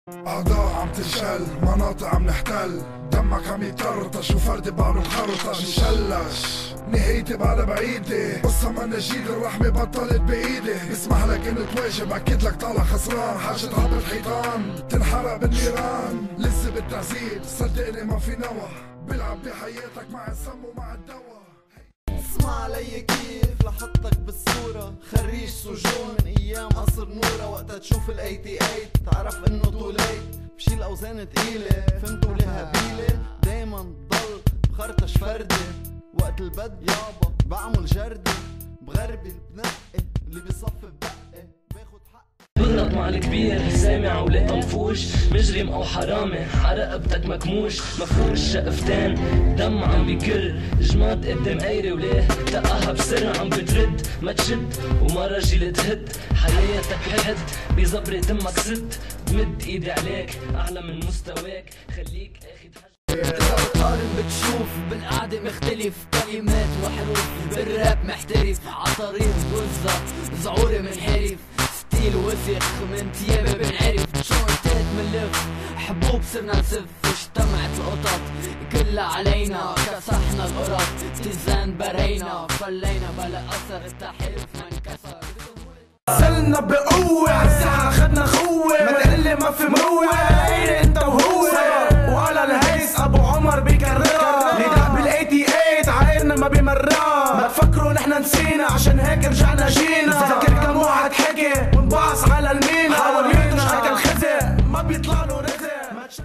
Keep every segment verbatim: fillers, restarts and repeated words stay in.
أعضاء عم تنشل، مناطق عم نحتل، دمك عم يطرطش وفردي بعده مخرطش مشلش، نهايتي بعد بعيدة، قصة منا جيد الرحمة بطلت بإيدي، بسمح لك إنه تواجب أكيد لك طالع خسران، حاجة هبط حيطان تنحرق بالنيران، لسه بالتعذيب صدقني ما في نوى، بلعب بحياتك مع السم ومع الدوا. اسمع علي كيف لحطك بالصورة، خريج سجون من ايام قصر نورة، وقتها تشوف الاي تي اي تعرف انه تو ليت، بشيل اوزان تقيلة فهمتوا لها هبيلة، دايما ضل بخرطش فردة، وقت البد يابا بعمل جردة، بغربي بنقي اللي بصف ببقي باخد حق. بغلط مع الكبير سامع ولا منفوش، مجرم او حرامي حرقبتك مكموش، مفروش شقفتين دم عم بيكر، جماد قدام قايرة وليه تقاها بسر عم بترد، ما تشد وما راجل تهد، حياتك حد بزبرة دمك ست، بمد ايدي عليك اعلى من مستواك، خليك اخد حج. إذا بتقارن بتشوف بالقعدة مختلف، كلمات وحروف بالراب محترف، عطاريف وزة زعوري منحرف، ستيل وسخ من تيابي بنعرف، شورتات منلف حبوب صرنا نسف، اجتمعت القطط كلها علينا كسحنا القرط، تيزان برينا فلينا بلا أثر التحالف ما انكسر، نزلنا بقوة عالساحة خدنا خوة، ما تقلي ما في مروة عيني انت وهو، وعلى الهيس ابو عمر بيكررها، نداء بالاي تي اي عايرنا ما بيمرها، ما تفكروا نحنا نسينا عشان هيك رجعنا جينا، فكر كم واحد حكي ونبعص على المينا، حاول ينتج حكى الخزي ما بيطلع له رزق،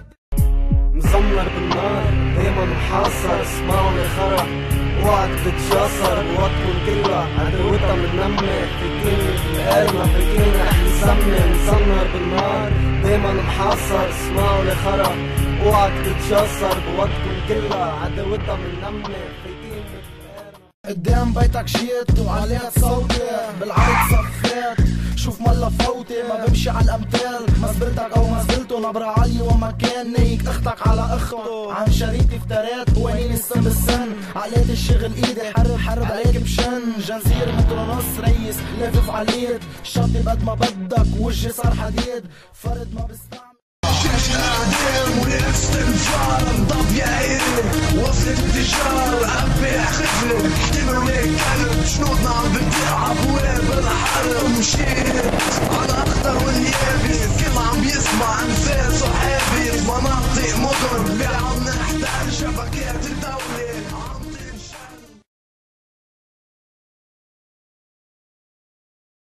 مزمر بالنار دايما محاصر، اسمعوا خرا اوعك تتجسر، بوقتكم كلها عدوتها منمي، فيكيني بالقلمة فيكيني رح نسمي، مزمر بالنار دايما محاصر، اسمعوا خرا اوعك تتجسر، بوقتكم كلها عدوتها منمي، فيكيني بالقلمة. قدام بيتك جيت وعليت صوتي بالعرض صفيت، شوف ملا فوتي ما بمشي على الامثال، مزبلتك او مزبلته نبرة عالية ومكان نيك اختك على اخته، عن شريكي افتريت وانين السن بالسن، عليت الشغل ايدي حرب حرب عليك بشن، جنزير مترو نص ريس لافف عليد، شطي بقد ما بدك وجهي صار حديد، فرد ما بستعمل شاشة اعدام والاستنفار، انضب يا عيني وصلت التجار، عم بيع خفلة احتملوا ليك كلب، شنودنا عم بتبيع ابواب الحرب، مشينا